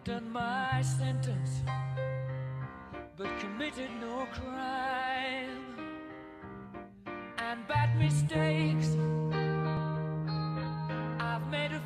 done my sentence, but committed no crime. And bad mistakes I've made a